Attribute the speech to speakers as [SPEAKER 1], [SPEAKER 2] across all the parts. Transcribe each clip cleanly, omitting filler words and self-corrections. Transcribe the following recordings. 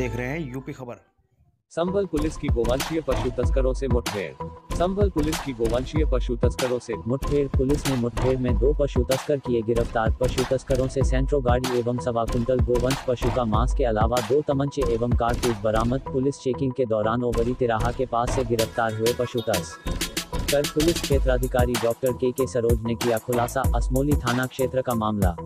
[SPEAKER 1] देख रहे हैं यूपी खबर।
[SPEAKER 2] संभल पुलिस की गोवंशीय पशु तस्करों से मुठभेड़। संभल पुलिस की गोवंशीय पशु तस्करों से
[SPEAKER 3] मुठभेड़। पुलिस ने मुठभेड़ में 2 पशु तस्कर किए गिरफ्तार। पशु तस्करों से सेंट्रो गाड़ी एवं 1.25 कुंटल गोवंश पशु का मांस के अलावा 2 तमंचे एवं कारतूस बरामद। पुलिस चेकिंग के दौरान ओवरी तिराहा के पास से गिरफ्तार हुए पशु तस्कर पुलिस क्षेत्राधिकारी डॉक्टर के सरोज ने किया खुलासा। असमोली थाना क्षेत्र का मामला।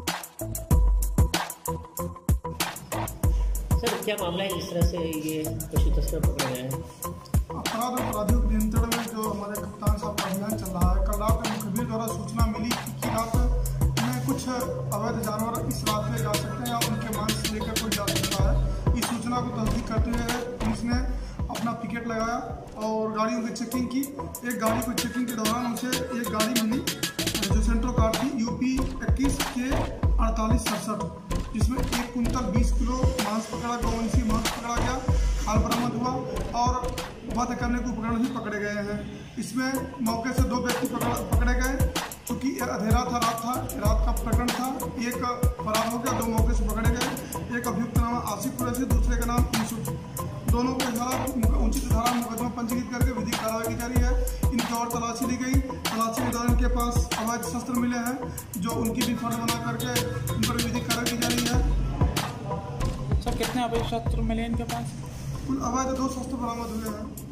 [SPEAKER 4] सर क्या मामला है, जिस तरह से ये पशु तस्कर पकड़े गए हैं?
[SPEAKER 5] अपराध और अपराधियों के नियंत्रण में जो हमारे कप्तान साहब का अभियान चल रहा है, कल रात मुखबिर द्वारा सूचना मिली कि रात में कुछ अवैध जानवर इस रात में जा सकते हैं या उनके मांस लेकर कोई जा सकता है। इस सूचना को तस्दीक करते हुए पुलिस ने अपना पिकेट लगाया और गाड़ियों की चेकिंग की। एक गाड़ी को चेकिंग के दौरान उसे एक गाड़ी मिली जो सेंट्रो कार थी UP 21 के 4867, जिसमें 1 कुंटल 20 किलो मांस पकड़ा, गोवंशीय मांस पकड़ा गया, खाल बरामद हुआ और वध करने के उपकरण भी पकड़े गए हैं। इसमें मौके से 2 व्यक्ति पकड़े गए। चूँकि अंधेरा था, रात का प्रकरण था। एक फरार हो गया, 2 मौके से पकड़े गए। एक अभियुक्त का नाम आसिफ कुरैशी, दूसरे का नाम यूसुफ। दोनों के खिलाफ उचित धारा मुकदमा पंजीकृत करके विधिक कार्रवाई की जा रही है। इनकी और तलाशी ली गई। तलाशी के दौरान इनके पास अवैध शस्त्र मिले हैं, जो उनकी भी फर्द बना करके उन पर विधिक कार्रवाई की जा रही है।
[SPEAKER 6] सर कितने अवैध शस्त्र मिले इनके पास?
[SPEAKER 5] कुल अवैध 2 शस्त्र बरामद हुए हैं।